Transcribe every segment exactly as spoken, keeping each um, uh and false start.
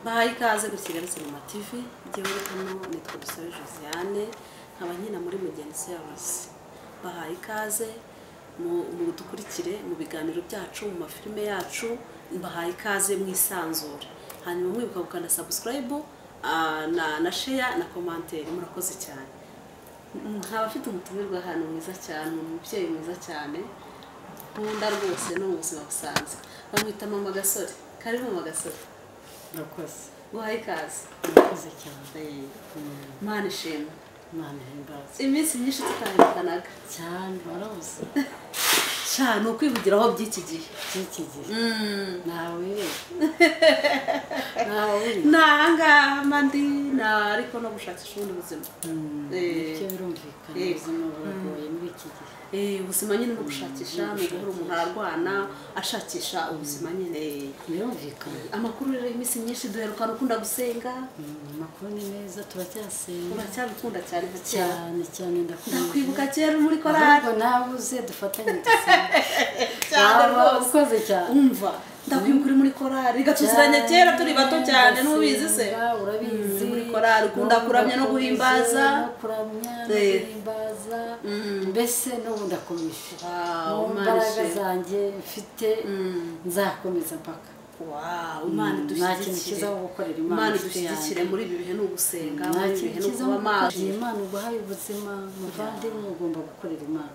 Bahaye ikaze mu Kigali Cinema T V, njyewe hano nitwa Dusabe Josiane, nkaba nkina muri Mugenzi Yabuze. Bahaye ikaze mu dukurikire mu biganiro byacu, mu mafilme yacu, bahaye ikaze mu isanzure. Hanyuma mwibuka gukanda subscribe na na share na commentaire, murakoze cyane. Nkaba afite umutumirwa hano mwiza cyane, umubyeyi mwiza cyane, nkunda rwose no mu buzima busanzwe. Bamwita Mama Gasore. Karibu Mama Gasore. Nakoze. Guhaye ikaze. Nakoze cyane. Mana ishimwe. Mana himbaza. Iminsi myinshi tutahindukanaga. Cyane warabuze. Cyane ukwivugiraho by'iki gihe. By'iki gihe. Nawe. Nawe. Nanga mandi na ariko no gushakisha ubundi buzima. Eh. Cyo birumvikana ubuzima buragoye muri iki gihe. Eh, ubuzima nyine no gushakisha no guhora umuntu ararwana ashakisha ubuzima nyine. Birumvikana. Amakuru rero iminsi myinshi duherukana ukunda gusenga. Amakuru ni meza turacyasenga. Uracyabikunda cyane cyane cyane ndakunda. Ndakwibuka cyera muri korali. Ahubwo nabuze dufatanye dusenga. Cyane rwose. Ukoze cyane. Umva. Ndakwibuka uri muri korali gatuziranye cyera turi bato cyane n'ubizi se. Urabizi muri korali ukunda kuramya no guhimbaza. Kuramya no guhimbaza. Mbese no ndakomeje. Imbaraga zanjye mfite nzakomeza mpaka. Wow, Imana idushyigikire. Imana idushyigikire muri ibi bihe no gusenga, muri ibi bihe no kuba maso. Imana uguhaye ubuzima, muvandimwe ugomba gukorera Imana.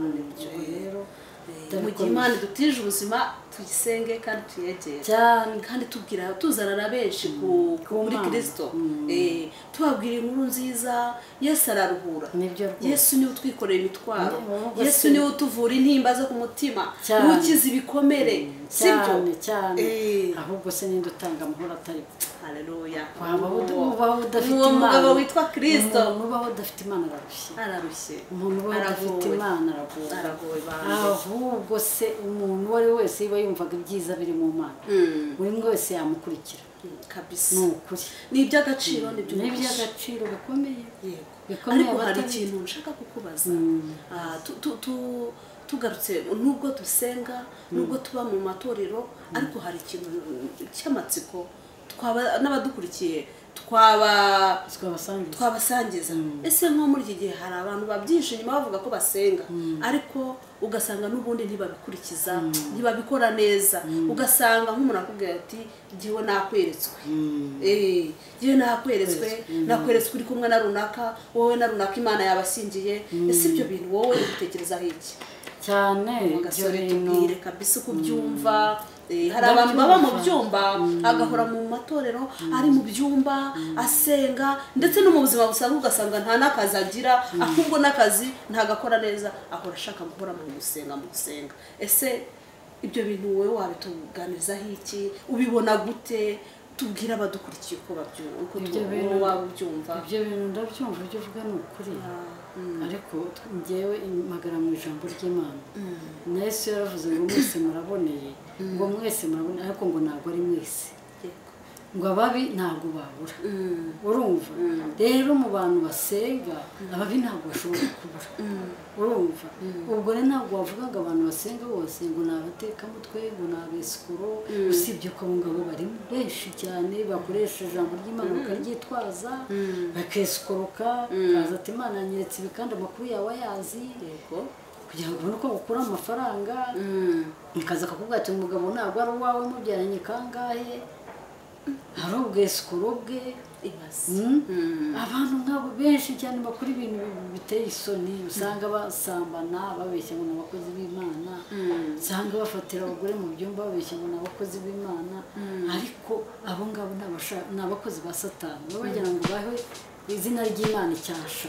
Rero mu gihe Imana idutije ubuzima tuyisenge kandi tuyegere cyane kandi tubwira tuzanana benshi kuri Kristo. Eh, tubabwira inkuru nziza. Yesu araruhura. Yesu niwe utwikoreye imitwaro. Yesu niwe utuvura intimba zo ku mutima, ukiza ibikomere. Sibyo cyane ahubwo se ninde utanga amahoro atari. Haleluya. Ubaho udafite Imana. Umugabo witwa Kristo. Ubaho udafite Imana ararushye. Ararushye. Umuntu ubaho udafite Imana aragoye. Aragoye bane. Ahubwo se umuntu uwo ari wese iba yumvaga ibyiza biri mu Mana. Buri umwe wese yamukurikira. Kabisa. Ni ukuri. Ni iby'agaciro n'ibyo. Ni iby'agaciro bikomeye. Yego. Ariko hari ikintu nshaka kukubaza. Ah, tu tugarutse nubwo dusenga, nubwo tuba mu matorero, ariko hari ikintu cy'amatsiko twaba n'abadukurikiye twaba twabasangiza. Ese nko muri iki gihe hari abantu babyinshi nyuma bavuga ko basenga, ariko ugasanga n'ubundi ntibabikurikiza, ntibabikora neza. Ugasanga nk'umuntu akubwira ati jyewe nakweretswe. Eh, jyewe nakweretswe, nakweretswe uri kumwe na runaka, wowe na runaka Imana yabashingiye. Ese ibyo bintu wowe ubitekerezaho iki? Cyane ibyo bintu kabisa kubyumva. Hari abantu baba mu byumba agahora mu matorero, ari mu byumba asenga, ndetse no mu buzima busanzwe ugasanga nta nakazi agira, ahubwo nakazi ntagakora neza, ahora ashaka gukora mu gusenga mu gusenga. Ese ibyo bintu wowe wabituganizaho iki? Ubibona gute? Tubwira abadukurikiye uko babyumva, uko wabyumva. Ibyo bintu ndabyumva, ibyo uvuga ni ukuri. Ariko njyewe magara mu ijambo ry'Imana. Na Yesu yaravuze ngo mwese muraboneye, ngo mwese muraboneye, ariko ngo ntabwo ari mwese. Ngo ababi ntabwo babura. Urumva? Rero mu bantu basenga, ababi ntabwo bashobora kubura. Urumva? Ubwo rero ntabwo wavuga ngo abantu basenga bose ngo ni abatekamutwe, ngo ni abesikoro, usibye ko abo ngabo bari benshi cyane bakoresha ijambo ry'Imana bakaryitwaza, bakesikoroka, kaza ati Imana yanyeretse ibi kandi amakuru yawe ayazi. Yego. Kugira ngo ubone uko ukura amafaranga, ukaza akakubwira ati umugabo ntabwo ari uwawe mubyaranye kangahe, hari ubwesikoro bwe. Abantu nk'abo benshi cyane bakora ibintu biteye isoni, usanga basambana babeshya ngo ni abakozi b'Imana, usanga bafatira abagore mu byumba babeshya ngo ni abakozi b'Imana, ariko abo ngabo ni abakozi ba Satani. Bagira ngo bahe izina ry'Imana icyasha,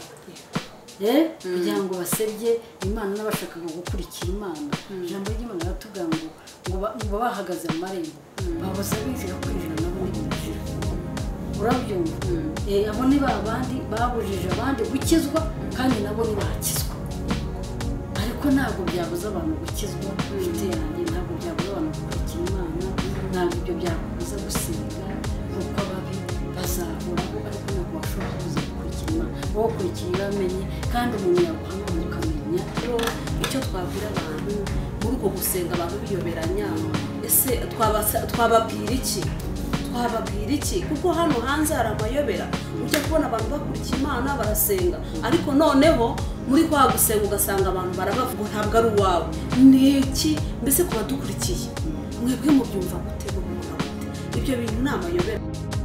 kugira ngo basebye Imana n'abashakaga gukurikira Imana. Ijambo ry'Imana riratubwira ngo ngo bahagaze mu marembo babuza abinjira kwinjira nabo ntibinjira. Urabyumva? Abo ni babandi babujije abandi gukizwa kandi nabo ntibakizwa. Ariko ntabwo byabuza abantu gukizwa. Inshuti yanjye, ntabwo byabuza abantu gukurikira Imana, ntabwo ibyo byakubuza gusenga, kuko ababi bazahoraho, ariko ntabwo bashobora kubuza gukurikira Imana. Wowe ukurikira uramenye, kandi umuntu yaguhamagara ukamenya. Rero icyo twabwira abantu muri uko gusenga abantu biyoberanya, ese twababwira iki? twababwira iki kuko hano hanze hari amayobera ujya kubona abantu bakurikiye Imana barasenga ariko noneho muri kwa gusenga ugasanga abantu barabavuga ntabwo ari uwawe niki mbese kuba dukurikiye mwebwe mu byumva gute ibyo bintu ni amayobera.